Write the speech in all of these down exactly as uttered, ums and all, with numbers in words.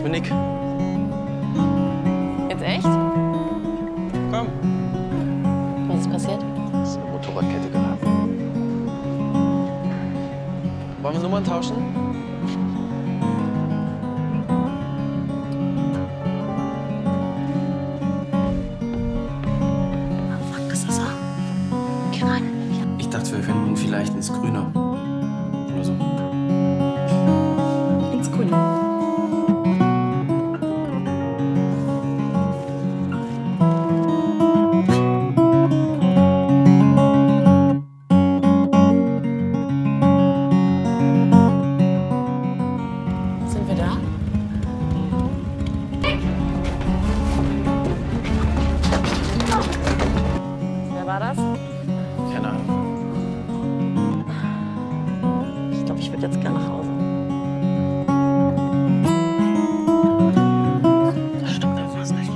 bin Nick. Jetzt echt? Komm. Was ist passiert? Das ist eine Motorradkette geraten. Wollen wir Nummern tauschen? Fuck, das ist er. Geh rein. Ich dachte, wir finden vielleicht ins Grüne. Oder so. Ins Grüne. Sind wir da? Wer war das? Keine Ahnung. Ich glaube, ich würde jetzt gerne nach Hause. Das stimmt einfach nicht.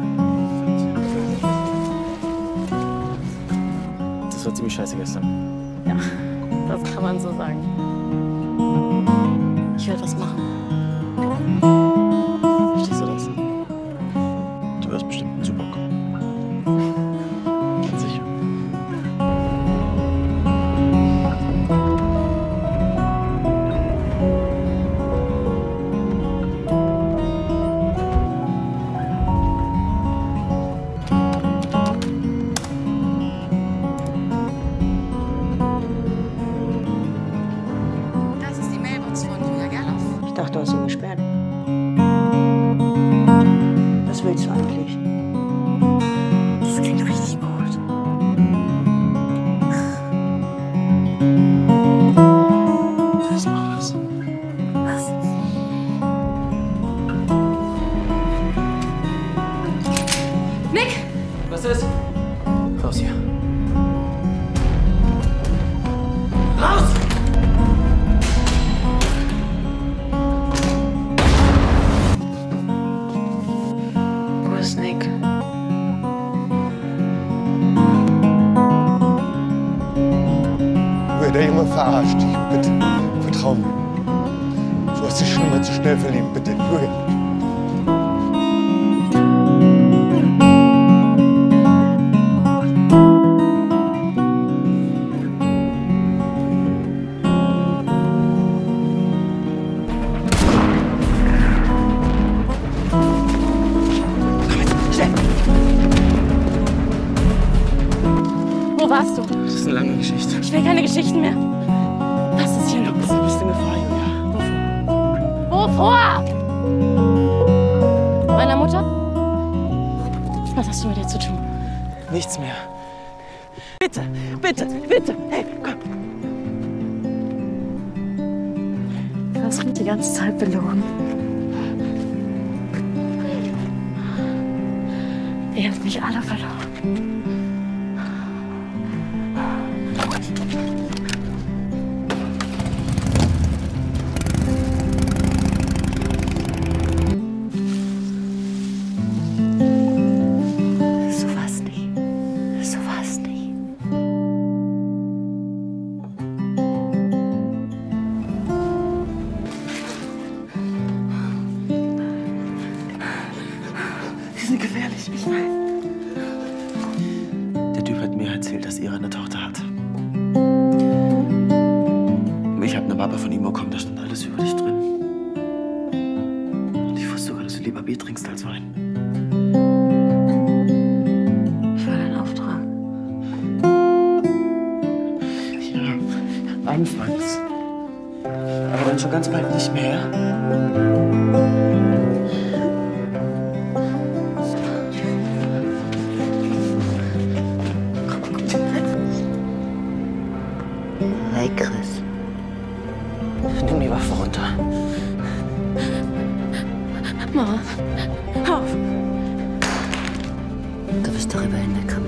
Das war ziemlich scheiße gestern. Ja, das kann man so sagen. Ich werde was machen. Verstehst du das? Du wirst bestimmt einen super kommen. Ganz sicher. Das ist die Mailbox von Julia Gerloff. Ich dachte, du hast ihn gesperrt. Was willst du eigentlich? Das klingt richtig gut. Da ist noch was. Was? Nick! Was ist? Raus hier. Raus! Wo ist Nick? Wird der Junge verarscht. Bitte, vertrau mir. Du hast dich schon immer zu schnell verliebt. Bitte, Julia. Wo warst du? Das ist eine lange Geschichte. Ich will keine Geschichten mehr. Was ist hier los? Du bist in Gefahr, Julia. Wovor? Meiner Mutter? Was hast du mit ihr zu tun? Nichts mehr. Bitte, bitte, bitte. Hey, komm. Du hast mich die ganze Zeit belogen. Ihr habt mich alle verloren. So war's nicht. So war's nicht. Die sind gefährlich, ich weiß. Der Typ hat mir erzählt, dass Ira eine Tochter hat. Ich habe eine Mappe von ihm bekommen, da stand alles über dich drin. Und ich wusste sogar, dass du lieber Bier trinkst als Wein. Ich war dein Auftrag. Ja, anfangs. Aber dann schon ganz bald nicht mehr. Hey, Chris. Nimm die Waffe runter. Mama, hör auf. Du bist darüber hinweggekommen.